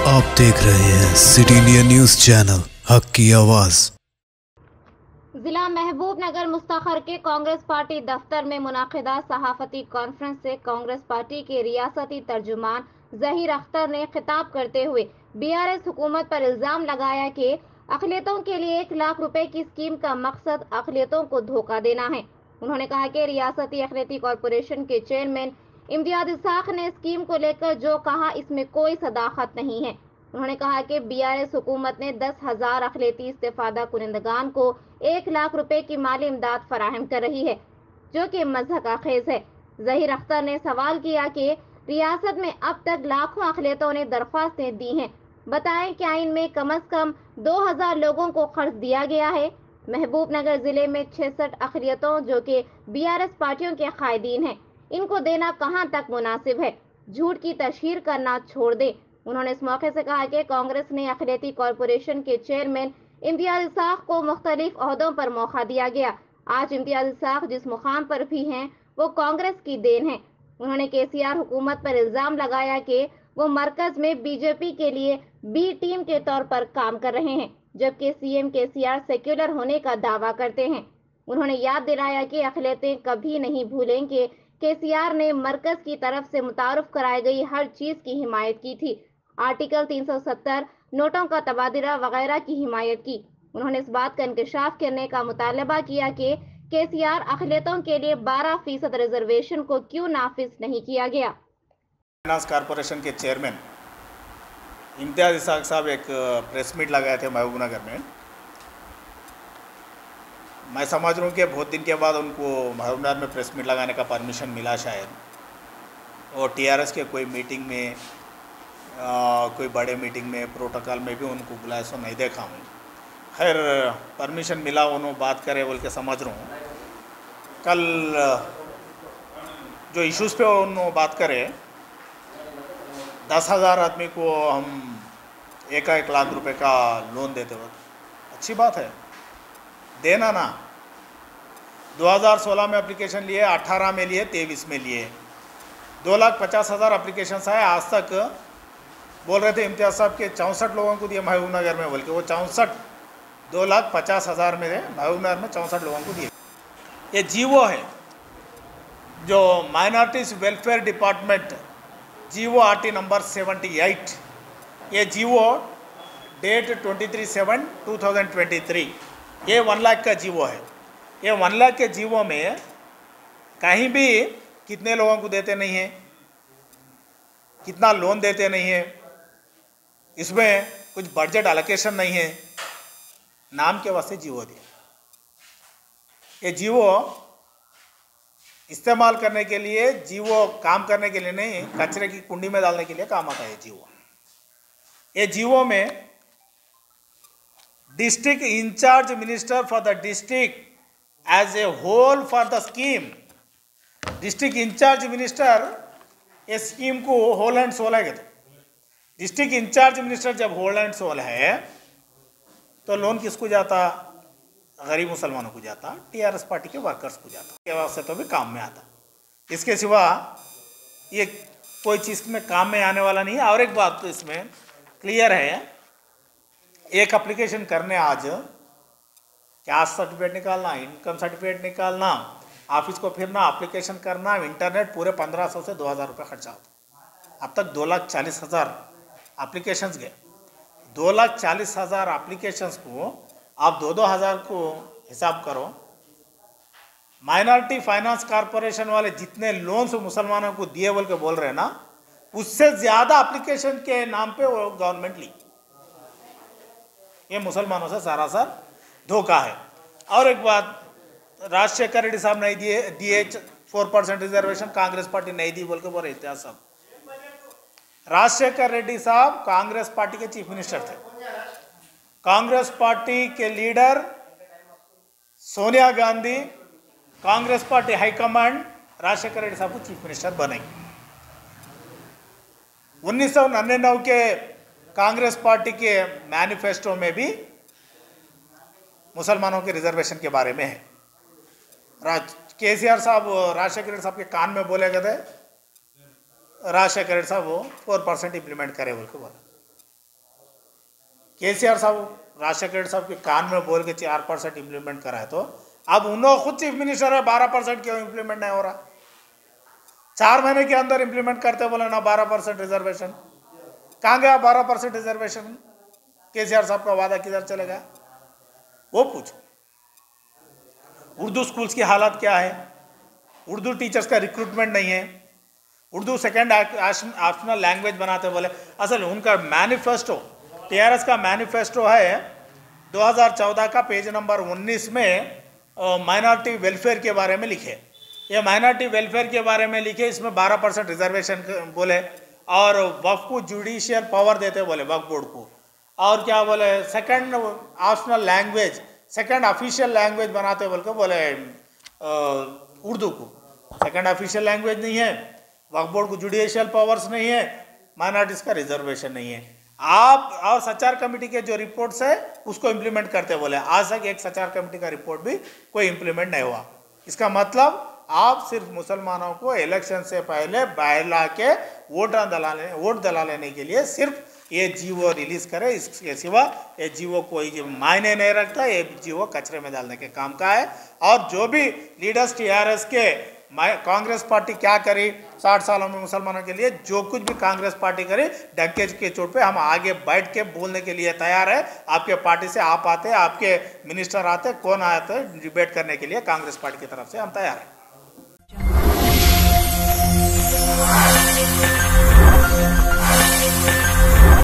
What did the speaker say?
आप देख रहे हैं सिटी इंडिया न्यूज चैनल, हक की आवाज। जिला महबूबनगर मुस्तखर के कांग्रेस पार्टी दफ्तर में मुनाकिदा सहाफती कॉन्फ्रेंस से कांग्रेस पार्टी के रियासती तर्जुमान जहीर अख्तर ने खिताब करते हुए बीआरएस हुकूमत पर इल्जाम लगाया कि अक़लियतों के लिए 1 लाख रुपए की स्कीम का मकसद अक़लियतों को धोखा देना है। उन्होंने कहा कि रियासती अक़लियती कॉरपोरेशन के चेयरमैन इम्तियाज इसाक ने स्कीम को लेकर जो कहा इसमें कोई सदाकत नहीं है। उन्होंने कहा कि बीआरएस हुकूमत ने 10,000 अक़लियती इस्तेफादा कुनिंदगान को 1 लाख रुपए की माली इमदाद फराहम कर रही है, जो कि मज़हक आखेज है। जहीर अख्तर ने सवाल किया कि रियासत में अब तक लाखों अक़लियतों ने दरख्वास्तें दी हैं, बताएं क्या इनमें कम अज़ कम 2,000 लोगों को कर्ज दिया गया है। महबूबनगर जिले में 66 अक़लियतों जो कि बीआरएस पार्टियों के कायदीन हैं, इनको देना कहां तक मुनासिब है। झूठ की तशहीर करना छोड़ दें। उन्होंने इस मौके से कहा कि कांग्रेस ने अक़लियती कॉरपोरेशन के चेयरमैन इम्तियाज इसाक को मुख्तलिफ ओहदों पर मौका दिया गया। आज इम्तियाज इसाक जिस मुकाम पर भी हैं वो कांग्रेस की देन है। उन्होंने केसीआर हुकूमत पर इल्जाम लगाया कि वो मरकज में बीजेपी के लिए बी टीम के तौर पर काम कर रहे हैं, जबकि सीएम केसीआर सेक्युलर होने का दावा करते हैं। उन्होंने याद दिलाया कि अक़लियतें कभी नहीं भूलें कि केसीआर ने मरकज की तरफ से मुतारुफ कराई गई हर चीज की हिमायत की थी, आर्टिकल 370, नोटों का तबादला वगैरह की हिमायत की। उन्होंने इस बात का इंकशाफ करने का मुतालबा किया कि केसीआर अक़लियतों के लिए 12% रिजर्वेशन को क्यों नाफिज नहीं किया गया। फाइनेंस कॉरपोरेशन के चेयरमैन इम्तियाज इसाक साहब एक प्रेस मीट लगाए थे महबूबनगर में। मैं समझ रहा हूँ कि बहुत दिन के बाद उनको महबूबनगर में प्रेस मीट लगाने का परमिशन मिला शायद, और टीआरएस के कोई मीटिंग में कोई बड़े मीटिंग में प्रोटोकॉल में भी उनको बुलाया सो नहीं देखा हूँ। खैर परमिशन मिला, उन्होंने बात करे बोल के समझ रहा हूँ। कल जो इश्यूज़ पे उन्होंने बात करे, 10,000 आदमी को हम 1 लाख रुपए का लोन देते वक्त अच्छी बात है, देना ना। 2016 में एप्लीकेशन लिए, 18 में लिए, 23 में लिए, 2,50,000 एप्लीकेशन आए। आज तक बोल रहे थे इम्तियाज साहब के 64 लोगों को दिए महबूबनगर में, बोल के वो 64 2,50,000 में महबूबनगर में 64 लोगों को दिए। ये जीवो है जो minorities welfare department GO RT number 78, ये जीवो डेट 23/7/2023, ये 1 लाख का जीवो है। ये 1 लाख के जीवो में कहीं भी कितने लोगों को देते नहीं हैं, कितना लोन देते नहीं है, इसमें कुछ बजट एलोकेशन नहीं है, नाम के वास्ते जीवो दिए। ये जीवो इस्तेमाल करने के लिए, जीवो काम करने के लिए नहीं, कचरे की कुंडी में डालने के लिए काम आता है जीवो। ये जीवो में district in-charge minister for the district as a whole for the scheme, district in-charge minister ये स्कीम को होल एंड सोल है। डिस्ट्रिक्ट इंचार्ज मिनिस्टर जब होल एंड सोल है तो लोन किसको जाता? गरीब मुसलमानों को जाता, टीआरएस पार्टी के वर्कर्स को जाता, के वास्ते तो भी काम में आता। इसके सिवा ये कोई चीज़ में काम में आने वाला नहीं है। और एक बात तो इसमें क्लियर है, एक एप्लीकेशन करने आज कैस्ट सर्टिफिकेट निकालना, इनकम सर्टिफिकेट निकालना, ऑफिस को फिरना, एप्लीकेशन करना, इंटरनेट, पूरे 1,500 से 2,000 रुपये खर्चा होता। अब तक 2,40,000 एप्लीकेशंस गए। 2,40,000 एप्लीकेशंस को आप 2-2 हज़ार को हिसाब करो। माइनॉरिटी फाइनेंस कॉरपोरेशन वाले जितने लोन्स मुसलमानों को दिए बोल के बोल रहे हैं ना, उससे ज़्यादा एप्लीकेशन के नाम पे वो गवर्नमेंट ली। ये मुसलमानों से सरासर धोखा है। और एक बात, राजशेखर रेड्डी साहब नहीं दिए 4% रिजर्वेशन, कांग्रेस पार्टी नहीं दी बोल के बोल रहे इतिहास साहब। राजशेखर रेड्डी साहब कांग्रेस पार्टी के चीफ मिनिस्टर थे। कांग्रेस पार्टी के leader Sonia Gandhi, Congress party high command Rajasekhar Reddy साहब को चीफ मिनिस्टर बनेंगे। 1999 के कांग्रेस पार्टी के मैनिफेस्टो में भी मुसलमानों के रिजर्वेशन के बारे में है। केसीआर साहब राजशेखर रेड्डी साहब के कान में बोले गए थे, राजशेखर रेड्डी साहब वो 4% इम्प्लीमेंट करे बोल के बोला। केसीआर साहब राजशेखर साहब के कान में बोल के 4% इम्प्लीमेंट करा है, तो अब उन लोग खुद चीफ मिनिस्टर है, 12% क्यों इम्प्लीमेंट नहीं हो रहा? 4 महीने के अंदर इम्प्लीमेंट करते बोले ना 12% रिजर्वेशन। कहाँ गया 12% रिजर्वेशन? केसीआर साहब का वादा किधर चलेगा वो पूछो। उर्दू स्कूल्स की हालत क्या है? उर्दू टीचर्स का रिक्रूटमेंट नहीं है। उर्दू सेकेंड ऑप्शनल लैंग्वेज बनाते बोले। असल उनका मैनिफेस्टो, टीआरएस का मैनिफेस्टो है 2014 का, पेज नंबर 19 में माइनॉरिटी वेलफेयर के बारे में लिखे। ये माइनॉरिटी वेलफेयर के बारे में लिखे, इसमें 12% रिजर्वेशन बोले, और वक्फ को जुडिशियल पावर देते बोले वक्फ बोर्ड को, और क्या बोले second optional language, second official language बनाते बोल के बोले उर्दू को सेकंड ऑफिशियल लैंग्वेज नहीं है, वक्फ बोर्ड को जुडिशियल पावर्स नहीं है, माइनॉरिटीज का रिजर्वेशन नहीं है। आप और सचार कमेटी के जो रिपोर्ट्स है उसको इम्प्लीमेंट करते बोले। आज तक एक सचार कमेटी का रिपोर्ट भी कोई इम्प्लीमेंट नहीं हुआ। इसका मतलब आप सिर्फ मुसलमानों को इलेक्शन से पहले बाहर ला के वोट दला लेने के लिए सिर्फ ये जीवो रिलीज करे, इसके सिवा ये जीवो कोई मायने नहीं रखता। ये जीवो कचरे में डालने के काम का है। और जो भी लीडर्स टीआरएस के, कांग्रेस पार्टी क्या करी 60 सालों में मुसलमानों के लिए, जो कुछ भी कांग्रेस पार्टी करी डंके के चोट पे हम आगे बैठ के बोलने के लिए तैयार है। आपके पार्टी से आप आते, आपके मिनिस्टर आते, कौन आते डिबेट करने के लिए, कांग्रेस पार्टी की तरफ से हम तैयार हैं।